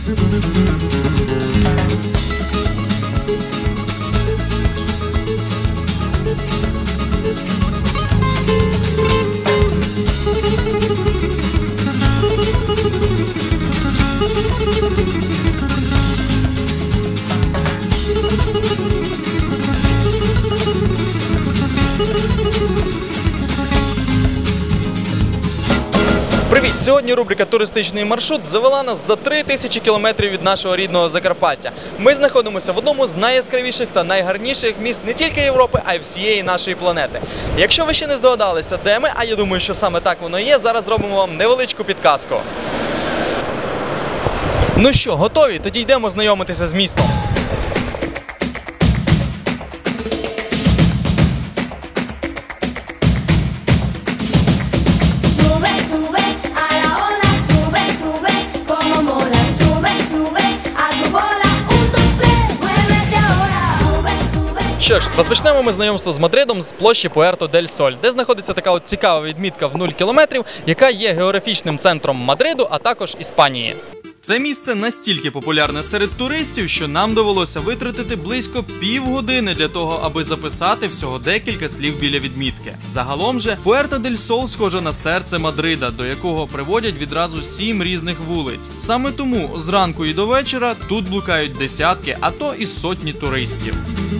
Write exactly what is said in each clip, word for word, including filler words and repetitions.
Привіт! Сьогодні рубрика «Туристичний маршрут» завела нас за три тисячі кілометрів від нашого рідного Закарпаття. Ми знаходимося в одному з найяскравіших та найгарніших міст не тільки Європи, а й всієї нашої планети. Якщо ви ще не здогадалися, де ми, а я думаю, що саме так воно і є, зараз зробимо вам невеличку підказку. Ну що, готові? Тоді йдемо знайомитися з містом. Що ж, розпочнемо ми знайомство з Мадридом з площі Пуерто-дель-Соль, де знаходиться така от цікава відмітка в нуль кілометрів, яка є географічним центром Мадриду, а також Іспанії. Це місце настільки популярне серед туристів, що нам довелося витратити близько півгодини для того, аби записати всього декілька слів біля відмітки. Загалом же Пуерто-дель-Соль схоже на серце Мадрида, до якого приводять відразу сім різних вулиць. Саме тому зранку і до вечора тут блукають десятки, а то і сотні туристів.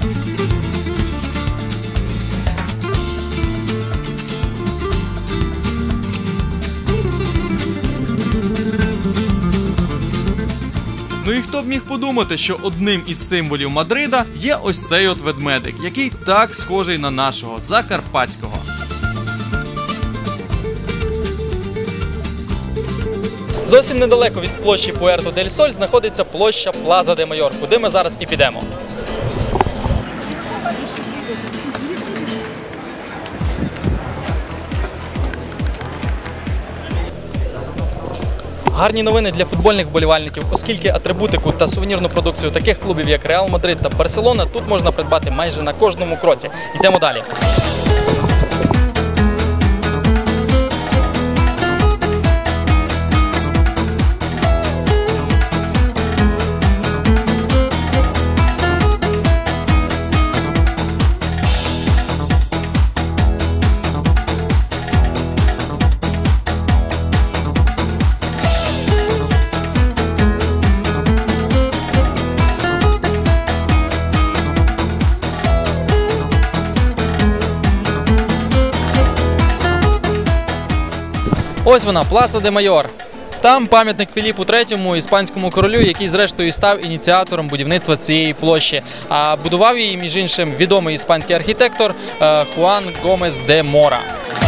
Ну і хто б міг подумати, що одним із символів Мадрида є ось цей от ведмедик, який так схожий на нашого, закарпатського. Зовсім недалеко від площі Пуерто-дель-Соль знаходиться площа Плаза де Майор, куди ми зараз і підемо. Гарні новини для футбольних вболівальників, оскільки атрибутику та сувенірну продукцію таких клубів, як Реал Мадрид та Барселона, тут можна придбати майже на кожному кроці. Йдемо далі. Ось вона, Плаза де Майор. Там пам'ятник Філіпу третьому, іспанському королю, який зрештою і став ініціатором будівництва цієї площі. А будував її, між іншим, відомий іспанський архітектор Хуан Гомес де Мора.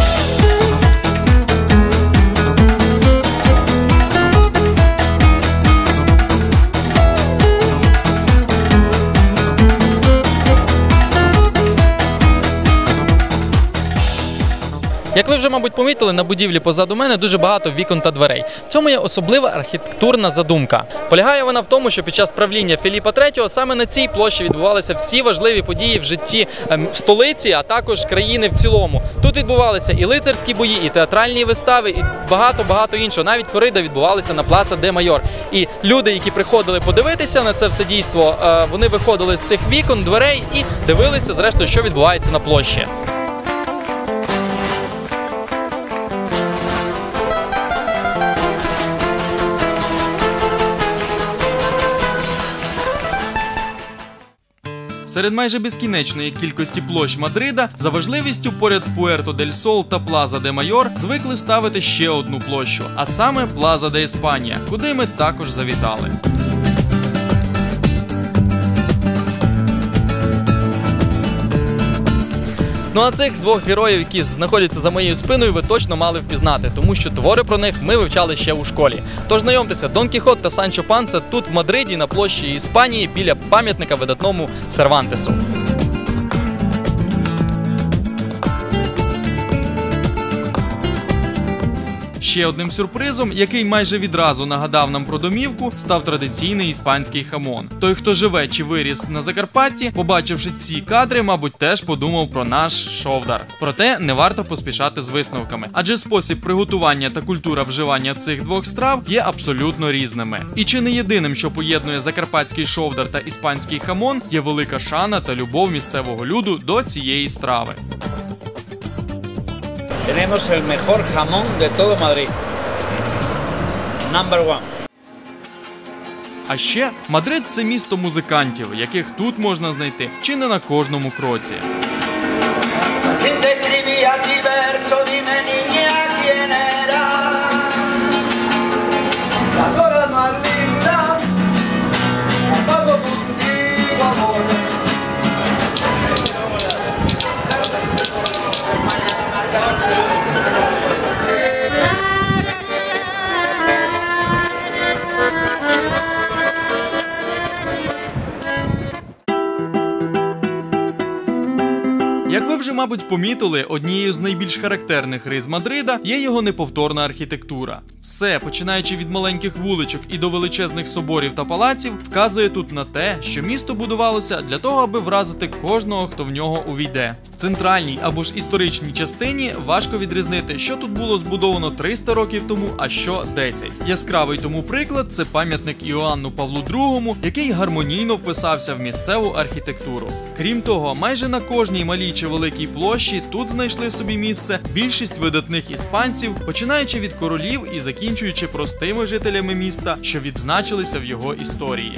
Як ви вже, мабуть, помітили, на будівлі позаду мене дуже багато вікон та дверей. В цьому є особлива архітектурна задумка. Полягає вона в тому, що під час правління Філіпа третього саме на цій площі відбувалися всі важливі події в житті в столиці, а також країни в цілому. Тут відбувалися і лицарські бої, і театральні вистави, і багато-багато іншого. Навіть корида відбувалися на Плаза де Майор. І люди, які приходили подивитися на це все дійство, вони виходили з цих вікон, дверей і дивилися, зрештою, що відбувається на площі. Серед майже безкінечної кількості площ Мадрида за важливістю поряд з Пуерто-дель-Соль та Плаза де Майор звикли ставити ще одну площу, а саме Плаза де Іспанія, куди ми також завітали. Ну а цих двох героїв, які знаходяться за моєю спиною, ви точно мали впізнати, тому що твори про них ми вивчали ще у школі. Тож знайомтеся, Дон Кіхот та Санчо Панса тут в Мадриді на площі Іспанії біля пам'ятника видатному Сервантесу. ще одним сюрпризом, який майже відразу нагадав нам про домівку, став традиційний іспанський хамон. Той, хто живе чи виріс на Закарпатті, побачивши ці кадри, мабуть, теж подумав про наш шовдар. Проте не варто поспішати з висновками, адже спосіб приготування та культура вживання цих двох страв є абсолютно різними. І чи не єдиним, що поєднує закарпатський шовдар та іспанський хамон, є велика шана та любов місцевого люду до цієї страви. Tenemos el mejor jamón de todo Madrid. Number one. А ще Мадрид – це місто музикантів, яких тут можна знайти чи не на кожному кроці. Як ви вже, мабуть, помітили, однією з найбільш характерних рис Мадрида є його неповторна архітектура. Все, починаючи від маленьких вуличок і до величезних соборів та палаців, вказує тут на те, що місто будувалося для того, аби вразити кожного, хто в нього увійде. В центральній або ж історичній частині важко відрізнити, що тут було збудовано триста років тому, а що десять. Яскравий тому приклад – це пам'ятник Іоанну Павлу другому, який гармонійно вписався в місцеву архітектуру. Крім того, майже на кожній малій чи великій площі тут знайшли собі місце більшість видатних іспанців, починаючи від королів і закінчуючи простими жителями міста, що відзначилися в його історії.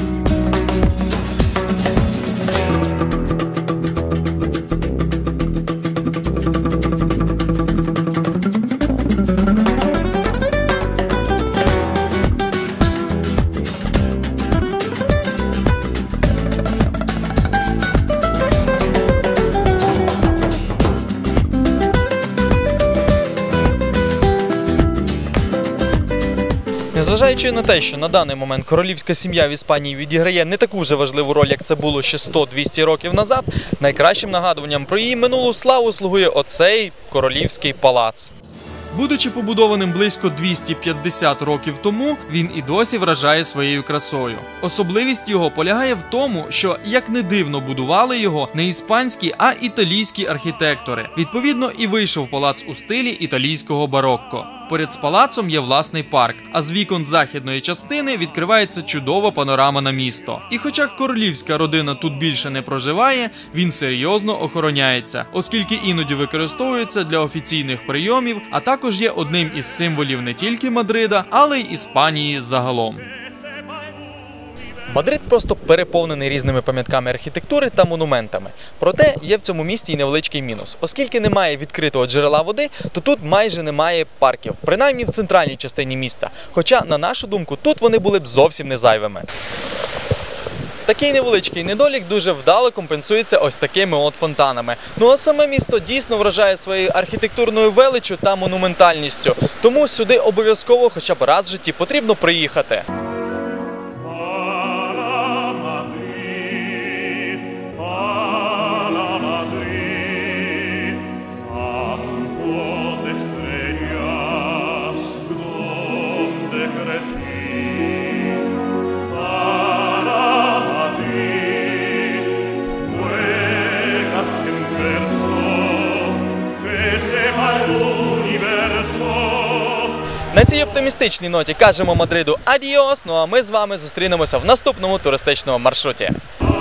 Незважаючи на те, що на даний момент королівська сім'я в Іспанії відіграє не таку вже важливу роль, як це було ще сто-двісті років назад, найкращим нагадуванням про її минулу славу слугує оцей королівський палац. Будучи побудованим близько двісті п'ятдесят років тому, він і досі вражає своєю красою. Особливість його полягає в тому, що, як не дивно, будували його не іспанські, а італійські архітектори. Відповідно, і вийшов палац у стилі італійського барокко. Поряд з палацом є власний парк, а з вікон західної частини відкривається чудова панорама на місто. І хоча королівська родина тут більше не проживає, він серйозно охороняється, оскільки іноді використовується для офіційних прийомів, а також є одним із символів не тільки Мадрида, але й Іспанії загалом. Мадрид просто переповнений різними пам'ятками архітектури та монументами. Проте є в цьому місті і невеличкий мінус. Оскільки немає відкритого джерела води, то тут майже немає парків, принаймні в центральній частині міста. Хоча, на нашу думку, тут вони були б зовсім не зайвими. Такий невеличкий недолік дуже вдало компенсується ось такими от фонтанами. Ну а саме місто дійсно вражає своєю архітектурною величчю та монументальністю. Тому сюди обов'язково хоча б раз в житті потрібно приїхати. На цій оптимістичній ноті кажемо Мадриду адіос, ну а ми з вами зустрінемося в наступному туристичному маршруті.